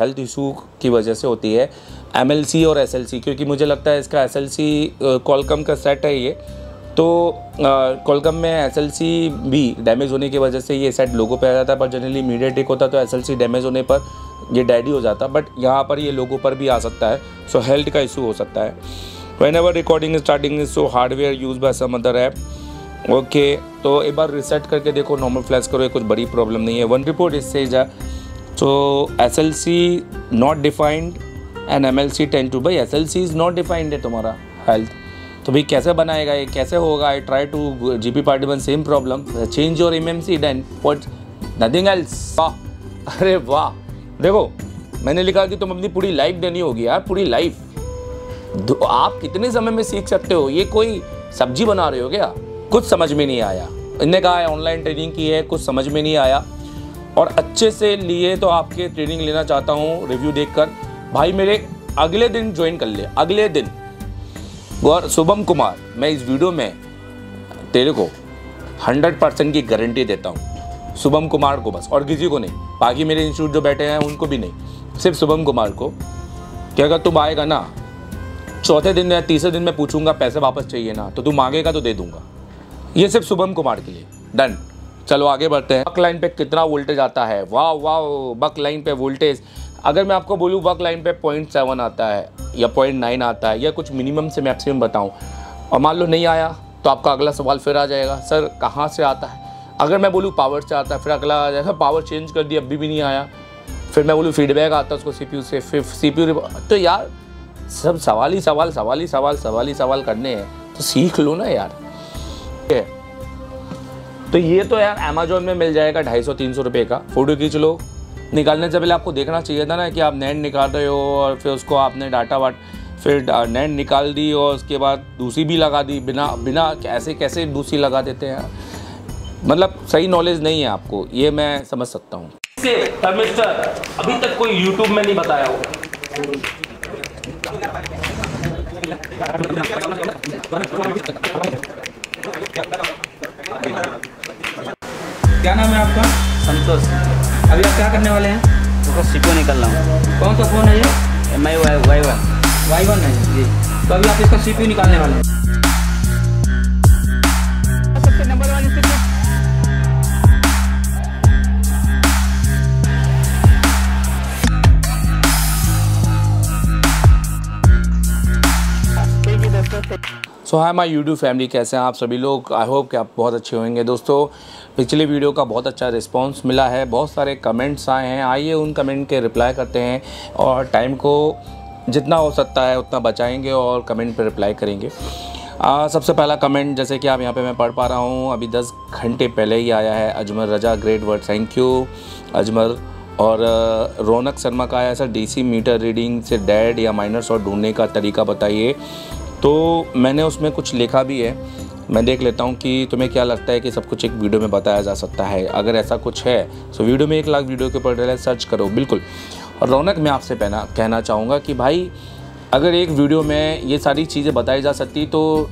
Health issue की वजह से होती है, MLC और SLC, क्योंकि मुझे लगता है इसका SLC क्वालकॉम का सेट है ये, तो क्वालकॉम में SLC भी डैमेज होने की वजह से ये सेट लोगो पे आ जाता है, पर जनरली मीडियाटेक होता तो SLC डैमेज होने पर ये डैडी हो जाता, बट यहाँ पर ये लोगो पर भी आ सकता है, सो हेल्थ का इशू हो सकता है। Whenever recording starting is so hardware use by some other app, okay, तो एक बार रिसेट करके देखो, नॉर्मल फ्लैश करो, कुछ बड़ी प्रॉब्लम नहीं है। वन रिपोर्ट इससे जा तो SLC not defined and MLC 10 two, भाई SLC इज़ नॉट डिफाइंड है तुम्हारा हेल्थ, तो भाई कैसे बनाएगा ये, कैसे होगा? I try to GP party same problem, change your MMC then what, nothing else. वाह, अरे वाह, देखो मैंने लिखा कि तुम अपनी पूरी लाइफ देनी होगी यार, पूरी लाइफ। आप कितने समय में सीख सकते हो? ये कोई सब्जी बना रहे हो क्या? कुछ समझ में नहीं आया। इनने कहा है ऑनलाइन ट्रेनिंग की है, कुछ समझ में नहीं आया, और अच्छे से लिए तो आपके ट्रेनिंग लेना चाहता हूँ रिव्यू देखकर। भाई मेरे अगले दिन ज्वाइन कर ले, अगले दिन। और शुभम कुमार, मैं इस वीडियो में तेरे को 100% की गारंटी देता हूँ, शुभम कुमार को बस, और किसी को नहीं, बाकी मेरे इंस्टीट्यूट जो बैठे हैं उनको भी नहीं, सिर्फ शुभम कुमार को, कि अगर तुम आएगा ना चौथे दिन या तीसरे दिन में पूछूंगा पैसे वापस चाहिए ना, तो तू मांगेगा तो दे दूंगा। ये सिर्फ शुभम कुमार के लिए, डन। चलो आगे बढ़ते हैं। बक लाइन पे कितना वोल्टेज आता है? वाह वाह, बक लाइन पे वोल्टेज, अगर मैं आपको बोलूँ बक लाइन पे 0.7 आता है या 0.9 आता है, या कुछ मिनिमम से मैक्सिमम बताऊँ, और मान लो नहीं आया तो आपका अगला सवाल फिर आ जाएगा, सर कहाँ से आता है? अगर मैं बोलूँ पावर से आता है, फिर अगला आ जाएगा पावर चेंज कर दी, अभी भी नहीं आया। फिर मैं बोलूँ फीडबैक आता है उसको CPU से, फिर CPU, तो यार सब सवाल ही सवाल करने हैं, तो सीख लो ना यार। तो ये तो यार अमेजोन में मिल जाएगा 250-300 रुपये का। फोटो खींच लो, निकालने से पहले आपको देखना चाहिए था ना कि आप नैंड निकाल रहे हो, और फिर उसको आपने डाटा फिर नैंड निकाल दी और उसके बाद दूसरी भी लगा दी, बिना कैसे दूसरी लगा देते हैं, मतलब सही नॉलेज नहीं है आपको, ये मैं समझ सकता हूँ। अभी तक कोई यूट्यूब में नहीं बताया होगा। क्या नाम है आपका? संतोष। अभी आप क्या करने वाले हैं? तो सीपीयू निकल रहा हूँ। कौन सा फ़ोन है ये? MI Y1 है जी। तो अभी आप इसका CPU निकालने वाले हैं। सबसे नंबर 1 स्थिति। So hi my YouTube family, कैसे हैं आप सभी लोग? आई होप कि आप बहुत अच्छे होंगे। दोस्तों पिछले वीडियो का बहुत अच्छा रिस्पांस मिला है, बहुत सारे कमेंट्स आए हैं, आइए उन कमेंट के रिप्लाई करते हैं, और टाइम को जितना हो सकता है उतना बचाएंगे और कमेंट पे रिप्लाई करेंगे। सबसे पहला कमेंट जैसे कि आप यहाँ पे मैं पढ़ पा रहा हूँ, अभी 10 घंटे पहले ही आया है। Ajmal Raza, great word, thank you Ajmal. और रौनक शर्मा का आया, सर DC मीटर रीडिंग से डेड या माइनर शॉट ढूंढने का तरीका बताइए। तो मैंने उसमें कुछ लिखा भी है, मैं देख लेता हूँ कि तुम्हें क्या लगता है कि सब कुछ एक वीडियो में बताया जा सकता है। अगर ऐसा कुछ है तो वीडियो में 1 लाख वीडियो के ऊपर सर्च करो, बिल्कुल। और रौनक, मैं आपसे कहना चाहूँगा कि भाई अगर एक वीडियो में ये सारी चीज़ें बताई जा सकती तो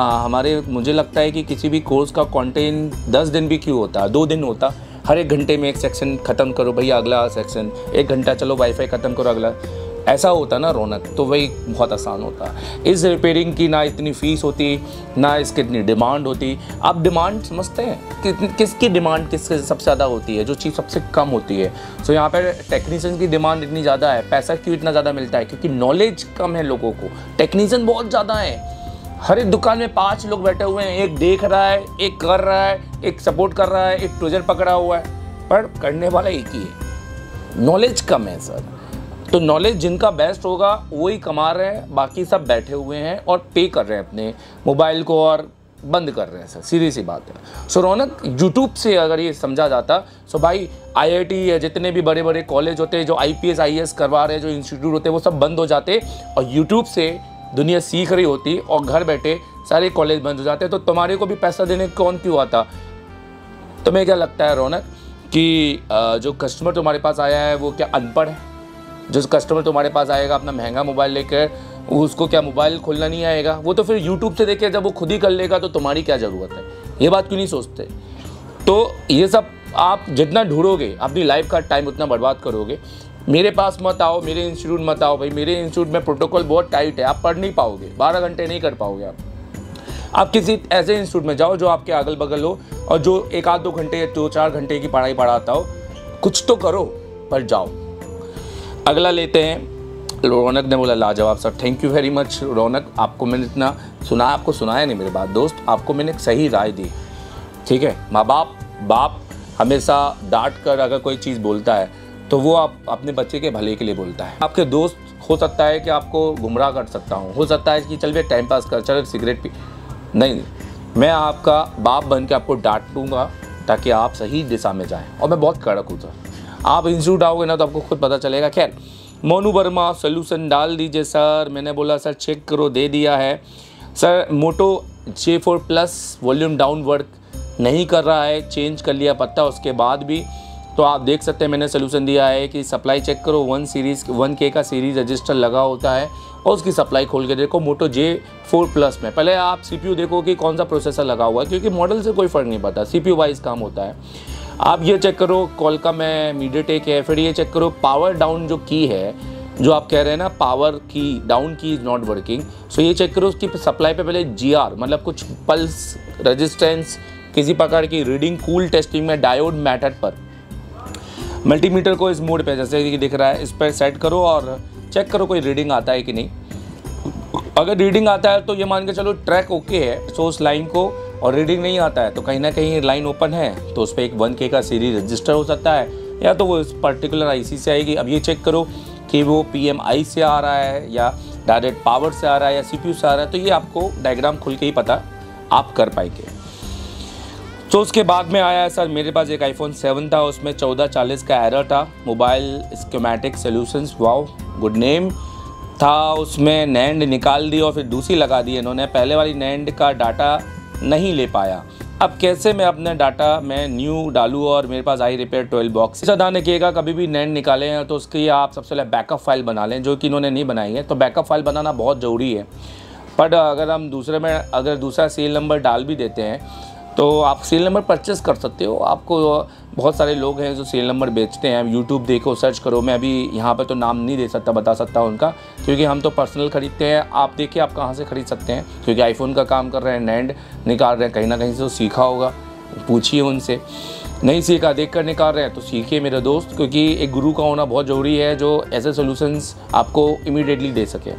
मुझे लगता है कि किसी भी कोर्स का कंटेंट 10 दिन भी क्यों होता, 2 दिन होता। हर 1 घंटे में एक सेक्शन ख़त्म करो भैया, अगला सेक्शन 1 घंटा, चलो वाईफाई ख़त्म करो, अगला, ऐसा होता ना रौनक, तो वही बहुत आसान होता। इस रिपेयरिंग की ना इतनी फ़ीस होती, ना इसकी इतनी डिमांड होती। आप डिमांड समझते हैं किसकी डिमांड किसके सबसे ज़्यादा होती है? जो चीज़ सबसे कम होती है। सो यहाँ पर टेक्नीशियन की डिमांड इतनी ज़्यादा है। पैसा क्यों इतना ज़्यादा मिलता है? क्योंकि नॉलेज कम है लोगों को, टेक्नीशियन बहुत ज़्यादा है। हर एक दुकान में 5 लोग बैठे हुए हैं, एक देख रहा है, एक कर रहा है, एक सपोर्ट कर रहा है, एक ट्रेजर पकड़ा हुआ है, पर करने वाला एक ही है। नॉलेज कम है सर। तो नॉलेज जिनका बेस्ट होगा वही कमा रहे हैं, बाकी सब बैठे हुए हैं और पे कर रहे हैं अपने मोबाइल को और बंद कर रहे हैं सर, सीधी सी बात है। सो रौनक, यूट्यूब से अगर ये समझा जाता, सो भाई IIT या जितने भी बड़े बड़े कॉलेज होते हैं जो IPS IAS करवा रहे हैं, जो इंस्टीट्यूट होते हैं, वो सब बंद हो जाते और यूट्यूब से दुनिया सीख रही होती और घर बैठे सारे कॉलेज बंद हो जाते, तो तुम्हारे को भी पैसा देने कौन क्यों आता? तुम्हें क्या लगता है रौनक कि जो कस्टमर तुम्हारे पास आया है वो क्या अनपढ़ है? जो कस्टमर तुम्हारे पास आएगा अपना महंगा मोबाइल लेकर, उसको क्या मोबाइल खोलना नहीं आएगा? वो तो फिर यूट्यूब से देखे जब वो खुद ही कर लेगा, तो तुम्हारी क्या ज़रूरत है? ये बात क्यों नहीं सोचते? तो ये सब आप जितना ढूंढोगे, अपनी लाइफ का टाइम उतना बर्बाद करोगे। मेरे पास मत आओ, मेरे इंस्टीट्यूट मत आओ भाई, मेरे इंस्टीट्यूट में प्रोटोकॉल बहुत टाइट है, आप पढ़ नहीं पाओगे, 12 घंटे नहीं कर पाओगे आप किसी ऐसे इंस्टीट्यूट में जाओ जो आपके अगल बगल हो और जो 1-2 घंटे 2-4 घंटे की पढ़ाई पढ़ाता हो। कुछ तो करो पर जाओ। अगला लेते हैं, रौनक ने बोला लाजवाब sir, thank you very much Raunak, आपको मैंने इतना सुना, आपको सुनाया नहीं मेरे बात दोस्त, आपको मैंने एक सही राय दी, ठीक है। माँ बाप हमेशा डांट कर अगर कोई चीज़ बोलता है तो वो आप अपने बच्चे के भले के लिए बोलता है। आपके दोस्त हो सकता है कि आपको गुमराह कर सकता हूँ, हो सकता है कि चल वे टाइम पास कर, चल सिगरेट पी, नहीं, मैं आपका बाप बन के आपको डांटूंगा ताकि आप सही दिशा में जाएं, और मैं बहुत कड़क हूँ सर। आप इंस्टीट्यूट आओगे ना तो आपको खुद पता चलेगा। खैर, मोनू वर्मा सोल्यूशन डाल दीजिए सर, मैंने बोला सर चेक करो, दे दिया है sir. Moto J4 plus volume down work नहीं कर रहा है, चेंज कर लिया पता उसके बाद भी, तो आप देख सकते हैं मैंने सोल्यूशन दिया है कि सप्लाई चेक करो, 1K का सीरीज़ रजिस्टर लगा होता है और उसकी सप्लाई खोल के देखो मोटो J4 प्लस में। पहले आप CPU देखो कि कौन सा प्रोसेसर लगा हुआ है, क्योंकि मॉडल से कोई फ़र्क नहीं पड़ता, CPU वाइज काम होता है। आप ये चेक करो कॉलकॉम है, मीडियाटेक है, फिर ये चेक करो पावर डाउन जो की है, जो आप कह रहे हैं ना पावर की डाउन की इज़ नॉट वर्किंग, सो ये चेक करो उसकी सप्लाई पे पहले GR मतलब कुछ पल्स रेजिस्टेंस किसी प्रकार की रीडिंग, कूल टेस्टिंग में डायोड मेथड पर मल्टीमीटर को इस मोड पे जैसे कि दिख रहा है इस पर सेट करो और चेक करो कोई रीडिंग आता है कि नहीं। अगर रीडिंग आता है तो ये मान के चलो ट्रैक ओके है सोर्स लाइन को, और रीडिंग नहीं आता है तो कहीं ना कहीं लाइन ओपन है, तो उस पर एक 1K का सीरीज रजिस्टर हो सकता है, या तो वो इस पर्टिकुलर IC से आएगी। अब ये चेक करो कि वो PMI से आ रहा है या डायरेक्ट पावर से आ रहा है या CPU से आ रहा है, तो ये आपको डायग्राम खुल के ही पता आप कर पाएंगे। तो उसके बाद में आया है सर मेरे पास एक iPhone 7 था, उसमें 1440 का एरर था, mobile schematic solutions, wow good name था, उसमें नैंड निकाल दी और फिर दूसरी लगा दी इन्होंने, पहले वाली नैंड का डाटा नहीं ले पाया। अब कैसे मैं अपने डाटा में न्यू डालूँ और मेरे पास iRepair 12 बॉक्स। सदा ने कहेगा कभी भी नैंड निकालें हैं तो उसके लिए आप सबसे पहले बैकअप फाइल बना लें, जो कि इन्होंने नहीं बनाई है, तो बैकअप फाइल बनाना बहुत ज़रूरी है। बट अगर हम दूसरे में अगर दूसरा सीरियल नंबर डाल भी देते हैं तो आप सीरियल नंबर परचेस कर सकते हो। आपको बहुत सारे लोग हैं जो सीरियल नंबर बेचते हैं, यूट्यूब देखो, सर्च करो, मैं अभी यहाँ पर तो नाम नहीं दे सकता, बता सकता हूँ उनका, क्योंकि हम तो पर्सनल ख़रीदते हैं। आप देखिए आप कहाँ से ख़रीद सकते हैं, क्योंकि आईफोन का काम कर रहे हैं, नैंड निकाल रहे हैं, कहीं ना कहीं से तो सीखा होगा, पूछिए उनसे। नहीं सीखा, देख कर निकाल रहे हैं तो सीखिए मेरे दोस्त, क्योंकि एक गुरु का होना बहुत ज़रूरी है जो ऐसे सोल्यूशंस आपको इमीडिएटली दे सके।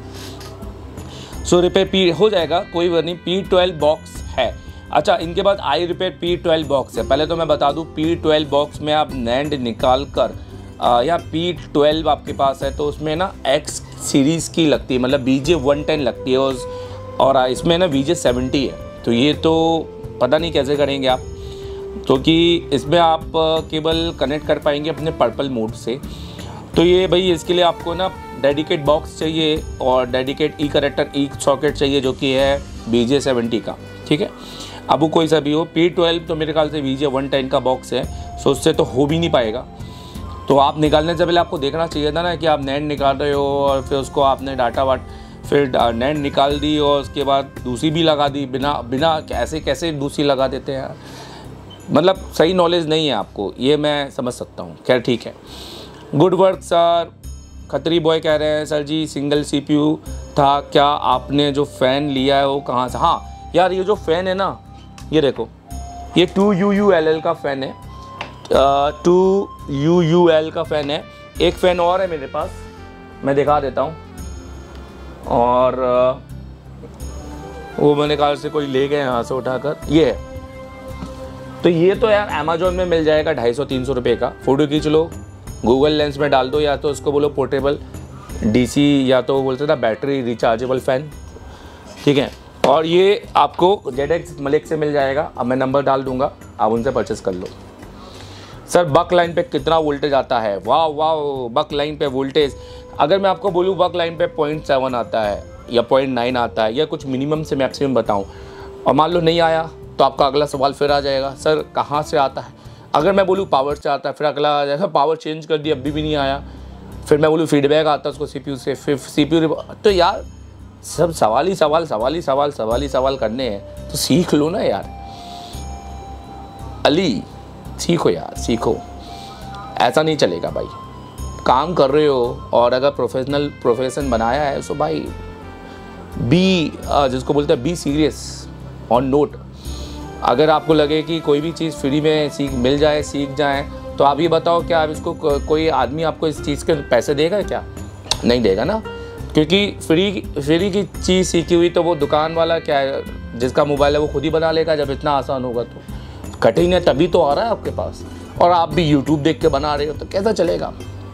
सो रिपेयर हो जाएगा, कोई बात नहीं। P12 बॉक्स है। अच्छा, इनके बाद iRepair P12 बॉक्स है। पहले तो मैं बता दूं P12 बॉक्स में आप नैंड निकाल कर या P12 आपके पास है तो उसमें ना X सीरीज़ की लगती है, मतलब VJ110 लगती है, और इसमें ना VJ70 है। तो ये तो पता नहीं कैसे करेंगे आप, क्योंकि इसमें आप केवल कनेक्ट कर पाएंगे अपने पर्पल मोड से। तो ये भाई इसके लिए आपको ना डेडिकेट बॉक्स चाहिए और dedicate E connector E socket चाहिए, जो कि है VJ70 का, ठीक है। अब वो कोई सा भी हो, P12 तो मेरे ख्याल से VJ110 का बॉक्स है, सो उससे तो हो भी नहीं पाएगा। तो आप निकालने से पहले आपको देखना चाहिए था ना कि आप नैंड निकाल रहे हो और फिर उसको आपने डाटा फिर नैंड निकाल दी और उसके बाद दूसरी भी लगा दी, बिना कैसे दूसरी लगा देते हैं, मतलब सही नॉलेज नहीं है आपको, ये मैं समझ सकता हूँ। खैर ठीक है, good work sir. Khatri boy कह रहे हैं सर जी सिंगल CPU था क्या, आपने जो फ़ैन लिया है वो कहाँ से? हाँ यार, ये जो फ़ैन है ना, ये देखो, ये 2UULL का फ़ैन है, 2UUL का फ़ैन है। एक फ़ैन और है मेरे पास, मैं दिखा देता हूँ, और वो मैंने कहा से कोई ले गए यहाँ से उठाकर, ये है। तो ये तो यार अमेज़ॉन में मिल जाएगा 250-300 रुपये का, फ़ोटो खींच लो, गूगल लेंस में डाल दो, या तो उसको बोलो पोर्टेबल DC, या तो बोलते था बैटरी रिचार्जेबल फ़ैन, ठीक है। और ये आपको ZX मलिक से मिल जाएगा, अब मैं नंबर डाल दूंगा, आप उनसे परचेस कर लो। सर बक लाइन पे कितना वोल्टेज आता है? वाह, बक लाइन पे वोल्टेज, अगर मैं आपको बोलूँ बक लाइन पे 0.7 आता है या 0.9 आता है, या कुछ मिनिमम से मैक्सिमम बताऊँ, और मान लो नहीं आया तो आपका अगला सवाल फिर आ जाएगा, सर कहाँ से आता है? अगर मैं बोलूँ पावर से आता है, फिर अगला आ जाएगा पावर चेंज कर दी अभी भी नहीं आया, फिर मैं बोलूँ फीडबैक आता है उसको CPU से, फिर CPU, तो यार सब सवाल ही सवाल करने हैं, तो सीख लो ना यार अली, सीखो यार, सीखो, ऐसा नहीं चलेगा भाई, काम कर रहे हो और अगर प्रोफेशन बनाया है तो भाई जिसको बोलते हैं बी सीरियस ऑन नोट। अगर आपको लगे कि कोई भी चीज़ फ्री में मिल जाए, सीख जाए, तो आप ये बताओ क्या आप इसको कोई आदमी आपको इस चीज़ के पैसे देगा क्या? नहीं देगा ना, क्योंकि फ्री की चीज़ सीखी हुई तो वो दुकान वाला क्या है, जिसका मोबाइल है वो खुद ही बना लेगा। जब इतना आसान होगा तो कठिन है तभी तो आ रहा है आपके पास, और आप भी यूट्यूब देख के बना रहे हो तो कैसा चलेगा?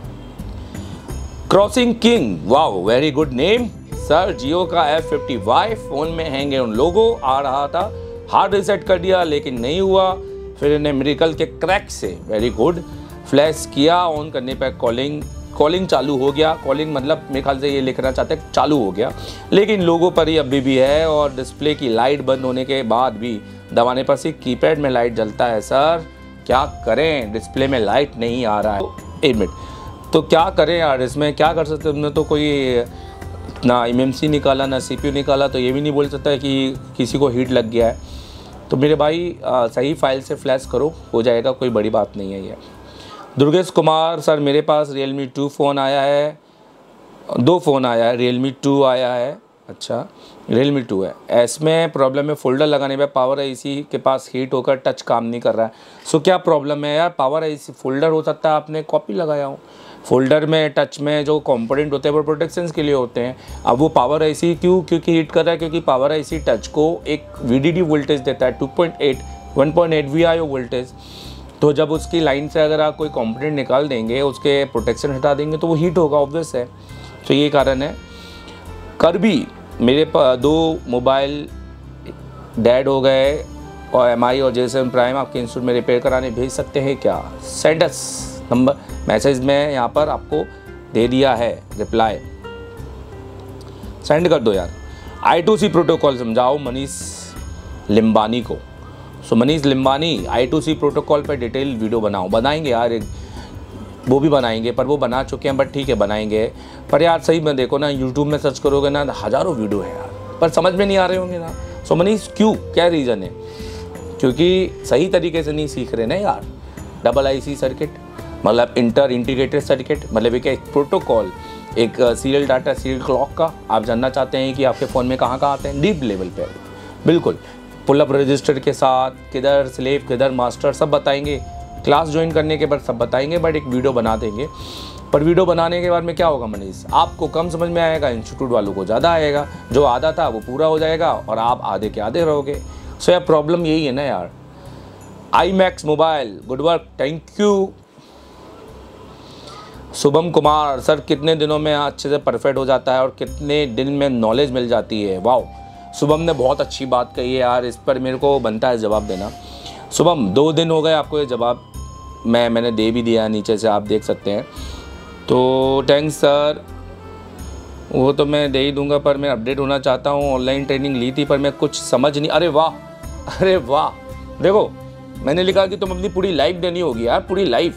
Crossing king, wow very good name sir. Jio का F50Y फ़ोन में हैंग है, उन लोगों आ रहा था, हार्ड रीसेट कर दिया लेकिन नहीं हुआ, फिर इन्हें मिरेकल के क्रैक से वेरी गुड फ्लैश किया, ऑन करने पर कॉलिंग चालू हो गया। कॉलिंग मतलब मेरे ख्याल से ये लिखना चाहते हैं चालू हो गया, लेकिन लोगों पर ही अभी भी है, और डिस्प्ले की लाइट बंद होने के बाद भी दबाने पर से कीपैड में लाइट जलता है। सर क्या करें, डिस्प्ले में लाइट नहीं आ रहा है। 1 मिनट, तो क्या करें यार, इसमें क्या कर सकते? तुमने तो कोई ना MMC निकाला ना CPU निकाला, तो ये भी नहीं बोल सकता है कि किसी को हीट लग गया है। तो मेरे भाई सही फाइल से फ्लैश करो, हो जाएगा, कोई बड़ी बात नहीं है ये। दुर्गेश कुमार सर, मेरे पास Realme 2 फ़ोन आया है, 2 फ़ोन आया है, Realme 2 आया है, अच्छा Realme 2 है, इसमें प्रॉब्लम है फोल्डर लगाने में पावर IC के पास हीट होकर टच काम नहीं कर रहा है। सो क्या प्रॉब्लम है यार? पावर IC फोल्डर हो सकता है आपने कॉपी लगाया हो, फोल्डर में टच में जो कंपोनेंट होते हैं वो प्रोटेक्शन के लिए होते हैं। अब वो पावर IC क्योंकि हीट कर रहा है? क्योंकि पावर IC टच को एक VDD वोल्टेज देता है, 1.8 VIO वोल्टेज। तो जब उसकी लाइन से अगर आप कोई कंपोनेंट निकाल देंगे, उसके प्रोटेक्शन हटा देंगे, तो वो हीट होगा, ऑब्वियस है। तो ये कारण है। कर भी मेरे 2 मोबाइल डेड हो गए, और MI और JSM प्राइम आपके इंस्टीट्यूट में रिपेयर कराने भेज सकते हैं क्या? सेंड अस नंबर, मैसेज में यहाँ पर आपको दे दिया है, रिप्लाई सेंड कर दो यार। I2C प्रोटोकॉल समझाओ मनीष लिम्बानी को। So Manish Limbani I2C protocol पर डिटेल वीडियो बनाएंगे यार, वो भी बनाएंगे, पर वो बना चुके हैं, बट ठीक है बनाएंगे। पर यार सही में देखो ना, यूट्यूब में सर्च करोगे ना, हज़ारों वीडियो है यार, पर समझ में नहीं आ रहे होंगे ना। सो मनीष क्यों, क्या रीज़न है? क्योंकि सही तरीके से नहीं सीख रहे ना यार। डबल IC सर्किट मतलब इंटीग्रेटेड सर्किट मतलब एक प्रोटोकॉल, एक सीरियल डाटा, सीरियल क्लॉक का आप जानना चाहते हैं कि आपके फ़ोन में कहाँ आते हैं, डीप लेवल पे बिल्कुल पुल अप रजिस्टर के साथ, किधर स्लेव किधर मास्टर, सब बताएंगे। क्लास ज्वाइन करने के बाद सब बताएंगे, बट एक वीडियो बना देंगे। पर वीडियो बनाने के बाद में क्या होगा मनीष, आपको कम समझ में आएगा, इंस्टीट्यूट वालों को ज़्यादा आएगा। जो आधा था वो पूरा हो जाएगा और आप आधे के आधे रहोगे। सो यार प्रॉब्लम यही है ना यार। iMax mobile good work, thank you. Shubham Kumar sir, कितने दिनों में अच्छे से परफेक्ट हो जाता है और कितने दिन में नॉलेज मिल जाती है? वाओ, शुभम ने बहुत अच्छी बात कही है यार, इस पर मेरे को बनता है जवाब देना। शुभम 2 दिन हो गए आपको ये जवाब मैंने दे भी दिया, नीचे से आप देख सकते हैं। तो थैंक्स सर, वो तो मैं दे ही दूंगा, पर मैं अपडेट होना चाहता हूँ। ऑनलाइन ट्रेनिंग ली थी पर मैं कुछ समझ नहीं। अरे वाह, देखो मैंने लिखा कि तुम अपनी पूरी लाइफ देनी होगी यार, पूरी लाइफ।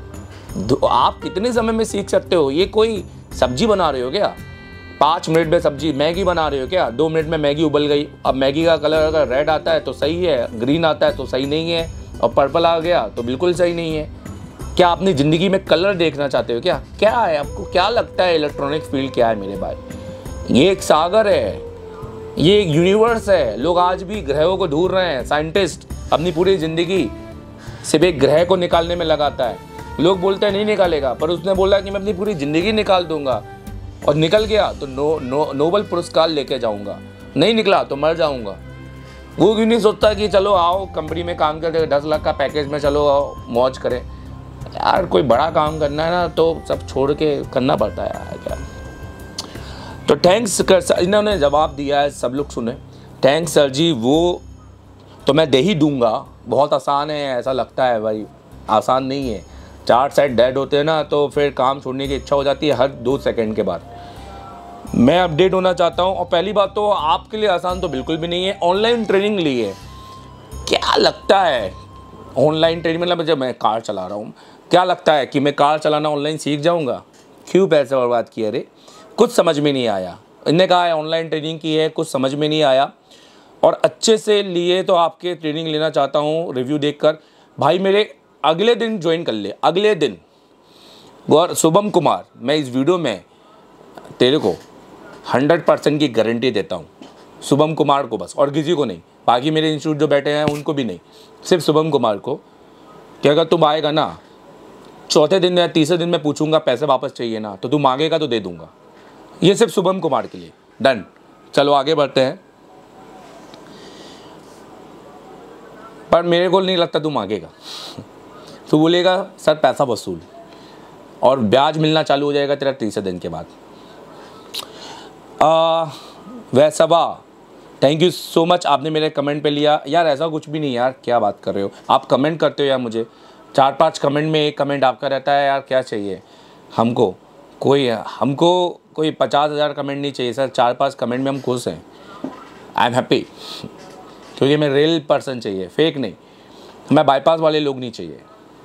आप कितने समय में सीख सकते हो? ये कोई सब्जी बना रहे हो क्या? 5 मिनट में सब्जी, मैगी बना रहे हो क्या? 2 मिनट में मैगी उबल गई। अब मैगी का कलर अगर रेड आता है तो सही है, ग्रीन आता है तो सही नहीं है, और पर्पल आ गया तो बिल्कुल सही नहीं है। क्या अपनी ज़िंदगी में कलर देखना चाहते हो क्या? क्या है आपको, क्या लगता है इलेक्ट्रॉनिक फील्ड क्या है मेरे भाई? ये एक सागर है, ये एक यूनिवर्स है। लोग आज भी ग्रहों को ढूंढ रहे हैं। साइंटिस्ट अपनी पूरी ज़िंदगी सिर्फ एक ग्रह को निकालने में लगाता है। लोग बोलते हैं नहीं निकालेगा, पर उसने बोला कि मैं अपनी पूरी ज़िंदगी निकाल दूंगा, और निकल गया तो नोबेल पुरस्कार लेके जाऊंगा, नहीं निकला तो मर जाऊंगा। वो क्यों नहीं सोचता कि चलो आओ कंपनी में काम करके 10 लाख का पैकेज में चलो आओ मौज करें यार। कोई बड़ा काम करना है ना तो सब छोड़ के करना पड़ता है यार क्या। तो थैंक्स इन्होंने जवाब दिया है, सब लोग सुने। थैंक्स सर जी, वो तो मैं दे ही दूंगा। बहुत आसान है, ऐसा लगता है भाई, आसान नहीं है। 4 सेट डेड होते हैं ना तो फिर काम छोड़ने की इच्छा हो जाती है हर 2 सेकंड के बाद। मैं अपडेट होना चाहता हूँ, और पहली बात तो आपके लिए आसान तो बिल्कुल भी नहीं है। ऑनलाइन ट्रेनिंग ली है, क्या लगता है ऑनलाइन ट्रेनिंग मतलब जब मैं कार चला रहा हूँ, क्या लगता है कि मैं कार चलाना ऑनलाइन सीख जाऊँगा? क्यों पैसे बर्बाद किए? अरे कुछ समझ में नहीं आया। इनने कहा है ऑनलाइन ट्रेनिंग की है, कुछ समझ में नहीं आया। और अच्छे से लिए तो आपके ट्रेनिंग लेना चाहता हूँ रिव्यू देखकर। भाई मेरे अगले दिन ज्वाइन कर ले, अगले दिन और शुभम कुमार, मैं इस वीडियो में तेरे को 100% की गारंटी देता हूँ, शुभम कुमार को बस, और किसी को नहीं, बाकी मेरे इंस्टीट्यूट जो बैठे हैं उनको भी नहीं, सिर्फ शुभम कुमार को, कि अगर तुम आएगा ना चौथे दिन या तीसरे दिन में पूछूंगा पैसे वापस चाहिए ना, तो तू मांगेगा तो दे दूंगा। ये सिर्फ शुभम कुमार के लिए। डन, चलो आगे बढ़ते हैं। पर मेरे को नहीं लगता तू मांगेगा। तू बोलेगा सर पैसा वसूल, और ब्याज मिलना चालू हो जाएगा तेरा तीसरे दिन के बाद। वैसवा, थैंक यू सो मच, आपने मेरे कमेंट पे लिया। यार ऐसा कुछ भी नहीं यार, क्या बात कर रहे हो आप, कमेंट करते हो यार, मुझे 4-5 कमेंट में एक कमेंट आपका रहता है यार, क्या चाहिए हमको कोई 50,000 कमेंट नहीं चाहिए सर, 4-5 कमेंट में हम खुश हैं। आई एम हैप्पी, क्योंकि मैं रियल पर्सन चाहिए, फेक नहीं, मैं बाईपास वाले लोग नहीं चाहिए।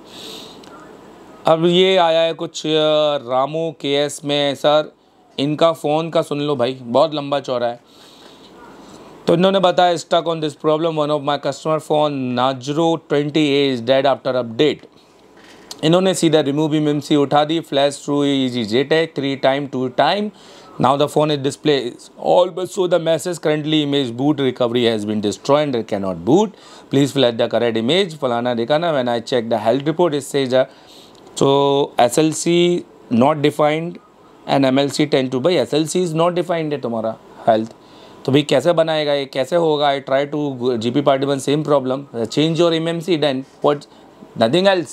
अब ये आया है कुछ रामू KS में, सर इनका फ़ोन का सुन लो भाई, बहुत लंबा चौड़ा है। तो इन्होंने बताया stuck on this problem, one of my customer phone नाजरो 20A is dead after update. इन्होंने सीधा रिमूव इमएमसी उठा दी, flash through easy JTAG 3 time 2 time, now the phone is display all but show the message currently image boot recovery has been destroyed and can not boot, please flash the correct image फलाना दिखाना। When I check the health report it says so SLC not defined and MLC 10 to भाई SLC is not defined है तुम्हारा health, तो भाई कैसे बनाएगा ये, कैसे होगा। I try to GP party same problem, change your MMC then what, nothing else.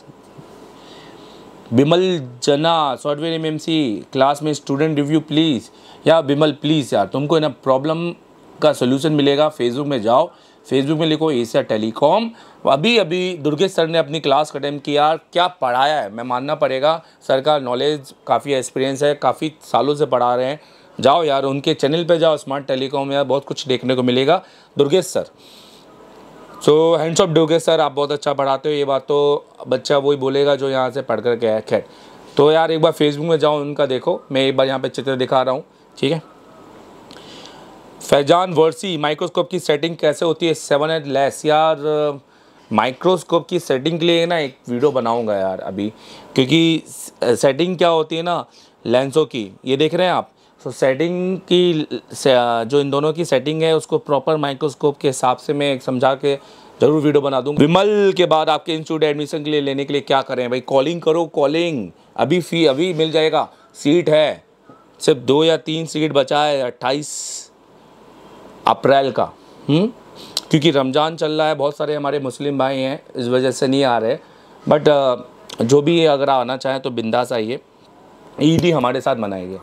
Bimal Jana software MMC class में स्टूडेंट रिव्यू प्लीज़, या बिमल प्लीज़ यार, तुमको ना प्रॉब्लम का सोल्यूशन मिलेगा। फेसबुक में जाओ, फेसबुक में लिखो एशिया टेलीकॉम। अभी दुर्गेश सर ने अपनी क्लास अटेम्प्ट की यार, क्या पढ़ाया है, मैं मानना पड़ेगा सर का नॉलेज काफ़ी एक्सपीरियंस है, काफ़ी सालों से पढ़ा रहे हैं। जाओ यार उनके चैनल पे जाओ, स्मार्ट टेलीकॉम, यार बहुत कुछ देखने को मिलेगा Durgesh sir. So hands off Durgesh sir, आप बहुत अच्छा पढ़ाते हो, ये बात तो बच्चा वही बोलेगा जो यहाँ से पढ़ कर के आया। खैर, तो यार एक बार फेसबुक में जाओ, उनका देखो, मैं एक बार यहाँ पे चित्र दिखा रहा हूँ, ठीक है। फैजान वर्सी, माइक्रोस्कोप की सेटिंग कैसे होती है 7 लेस, यार माइक्रोस्कोप की सेटिंग के लिए ना एक वीडियो बनाऊंगा यार अभी, क्योंकि सेटिंग क्या होती है ना लेंसों की, ये देख रहे हैं आप, तो सेटिंग की जो इन दोनों की सेटिंग है उसको प्रॉपर माइक्रोस्कोप के हिसाब से मैं समझा के ज़रूर वीडियो बना दूँगा। विमल के बाद आपके इंस्टीट्यूट एडमिशन के लिए लेने के लिए क्या करें भाई, कॉलिंग करो, कॉलिंग अभी मिल जाएगा, सीट है, सिर्फ 2 या 3 सीट बचा है 28 अप्रैल का, क्योंकि रमज़ान चल रहा है, बहुत सारे हमारे मुस्लिम भाई हैं, इस वजह से नहीं आ रहे, बट जो भी अगर आना चाहें तो बिंदास आइए, ईद हमारे साथ मनाएंगे।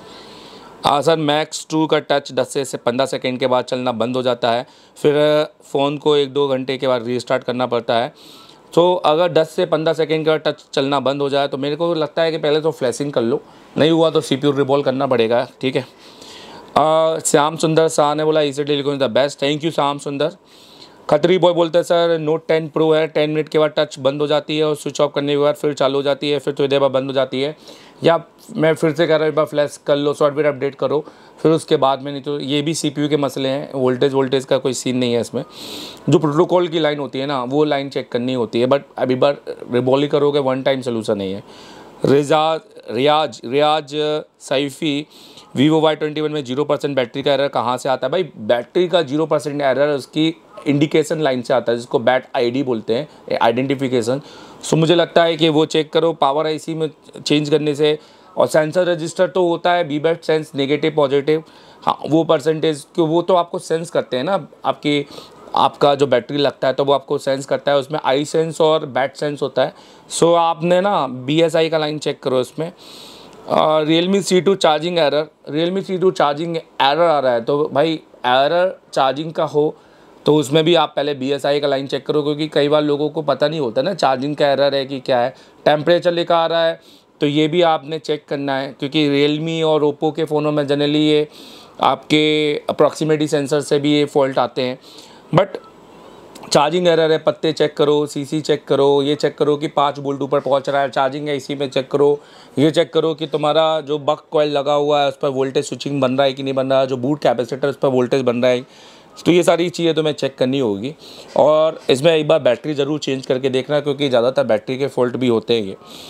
सर मैक्स 2 का टच 10 से 15 सेकंड के बाद चलना बंद हो जाता है, फिर फ़ोन को 1-2 घंटे के बाद रीस्टार्ट करना पड़ता है। तो अगर 10 से 15 सेकंड का टच चलना बंद हो जाए तो मेरे को लगता है कि पहले तो फ्लैशिंग कर लो, नहीं हुआ तो CPU रिवॉल्व करना पड़ेगा, ठीक है। श्याम सुंदर शाह ने बोला Asia telecom the best, thank you Shyam Sundar. Khatri boy बोलते हैं सर नोट 10 प्रो है, 10 मिनट के बाद टच बंद हो जाती है और स्विच ऑफ करने के बाद फिर चालू हो जाती है, फिर थोड़ी देर बाद बंद हो जाती है, या मैं फिर से कह रहा हूँ एक बार फ्लैश कर लो, सॉफ्टवेयर अपडेट करो, फिर उसके बाद में, नहीं तो ये भी CPU के मसले हैं, वोल्टेज का कोई सीन नहीं है इसमें। जो प्रोटोकॉल की लाइन होती है ना वो लाइन चेक करनी होती है, बट अभी बार रिबॉली करोगे, वन टाइम सोल्यूशन नहीं है। रियाज सैफ़ी, Vivo Y21 में 0% बैटरी का एरर कहाँ से आता है भाई, बैटरी का 0% एरर उसकी इंडिकेशन लाइन से आता है, जिसको बैट ID बोलते हैं, आइडेंटिफिकेशन। सो मुझे लगता है कि वो चेक करो पावर IC में चेंज करने से, और सेंसर रजिस्टर तो होता है BBAT सेंस नेगेटिव पॉजिटिव, हाँ वो परसेंटेज क्यों, वो तो आपको सेंस करते हैं ना, आपका जो बैटरी लगता है तो वो आपको सेंस करता है, उसमें आई सेंस और बैट सेंस होता है। सो आपने ना BSI का लाइन चेक करो इसमें। Realme C2 charging error, Realme C2 charging error आ रहा है, तो भाई एरर चार्जिंग का हो तो उसमें भी आप पहले BSI का लाइन चेक करो, क्योंकि कई बार लोगों को पता नहीं होता ना चार्जिंग का एरर है कि क्या है। टेम्परेचर लिखा आ रहा है तो ये भी आपने चेक करना है, क्योंकि Realme और Oppo के फ़ोनों में जनरली ये आपके अप्रॉक्सीमेटी सेंसर से भी ये फॉल्ट आते हैं। बट चार्जिंग एरर है, पत्ते चेक करो, CC चेक करो, ये चेक करो कि 5 वोल्ट ऊपर पहुंच रहा है, चार्जिंग है इसी में चेक करो, ये चेक करो कि तुम्हारा जो बक कॉइल लगा हुआ है उस पर वोल्टेज स्विचिंग बन रहा है कि नहीं बन रहा है, जो बूट कैपेसिटर उस पर वोल्टेज बन रहा है, तो ये सारी चीज़ें तुम्हें चेक करनी होगी। और इसमें एक बार बैटरी ज़रूर चेंज करके देखना, क्योंकि ज़्यादातर बैटरी के फॉल्ट भी होते हैं ये।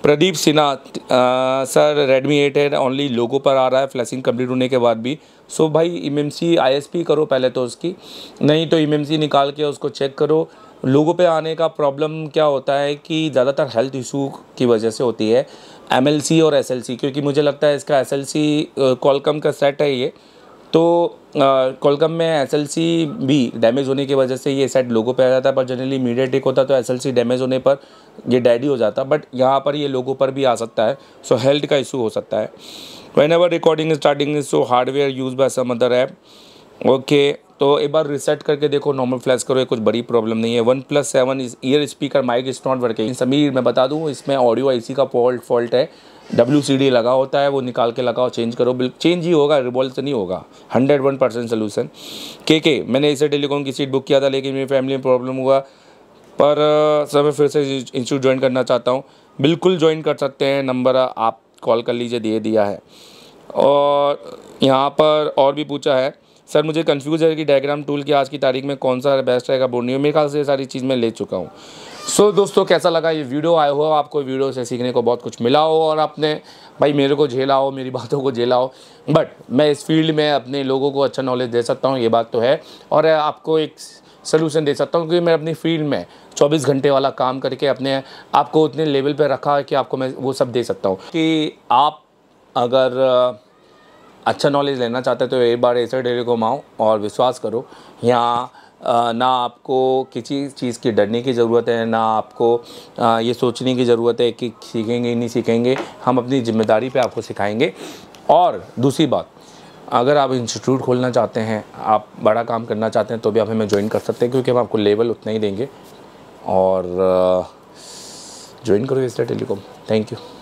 प्रदीप सिन्हा सर रेडमी 8 है, ओनली लोगो पर आ रहा है फ्लैशिंग कंप्लीट होने के बाद भी। सो भाई एमएमसी आईएसपी करो पहले तो उसकी, नहीं तो एमएमसी निकाल के उसको चेक करो। लोगों पे आने का प्रॉब्लम क्या होता है कि ज़्यादातर हेल्थ इशू की वजह से होती है, एमएलसी और एसएलसी, क्योंकि मुझे लगता है इसका एसएलसी क्वालकॉम का सेट है ये, तो क्वालकॉम में एसएलसी भी डैमेज होने की वजह से ये सेट लोगो पे आ जाता है, पर जनरली मीडियाटेक होता तो एसएलसी डैमेज होने पर ये डैडी हो जाता, बट यहाँ पर ये लोगो पर भी आ सकता है। सो हेल्थ का इशू हो सकता है। Whenever recording starting is so hardware use by some other app. Okay, तो एक बार रिसेट करके देखो, नॉर्मल फ्लैश करो, ये कुछ बड़ी प्रॉब्लम नहीं है। OnePlus 7 इस ear speaker mic is not working. Sameer मैं बता दूँ, इसमें ऑडियो आईसी का फॉल्ट है, WCD लगा होता है, वो निकाल के लगाओ, चेंज करो, चेंज ही होगा, रिवॉल्व से नहीं होगा। 101% सोल्यूशन। के मैंने इसे टेलीकॉम की सीट बुक किया था, लेकिन मेरी फैमिली में प्रॉब्लम हुआ, पर सर मैं फिर से इंस्टीट्यूट ज्वाइन करना चाहता हूँ। बिल्कुल ज्वाइन कर सकते हैं, नंबर आप कॉल कर लीजिए, दे दिया है। और यहाँ पर और भी पूछा है, सर मुझे कंफ्यूज है कि डायग्राम टूल की आज की तारीख में कौन सा बेस्ट रहेगा बोर्नियो। मेरे ख्याल से ये सारी चीज़ मैं ले चुका हूँ। सो दोस्तों, कैसा लगा ये वीडियो? आया हो आपको वीडियो से सीखने को बहुत कुछ मिला हो, और आपने भाई मेरे को झेला हो, मेरी बातों को झेला हो, बट मैं इस फील्ड में अपने लोगों को अच्छा नॉलेज दे सकता हूँ, ये बात तो है। और आपको एक सलूशन दे सकता हूँ, क्योंकि मैं अपनी फील्ड में 24 घंटे वाला काम करके अपने आपको उतने लेवल पर रखा है कि आपको मैं वो सब दे सकता हूँ। कि आप अगर अच्छा नॉलेज लेना चाहते हैं तो एक बार एसर टेलीकॉम आओ और विश्वास करो, यहाँ ना आपको किसी चीज़ की डरने की ज़रूरत है, ना आपको ये सोचने की ज़रूरत है कि सीखेंगे नहीं सीखेंगे। हम अपनी जिम्मेदारी पे आपको सिखाएंगे। और दूसरी बात, अगर आप इंस्टीट्यूट खोलना चाहते हैं, आप बड़ा काम करना चाहते हैं, तो भी आप हमें ज्वाइन कर सकते हैं, क्योंकि हम आपको लेवल उतना ही देंगे। और ज्वाइन करो एसर टेलीकॉम। Thank you.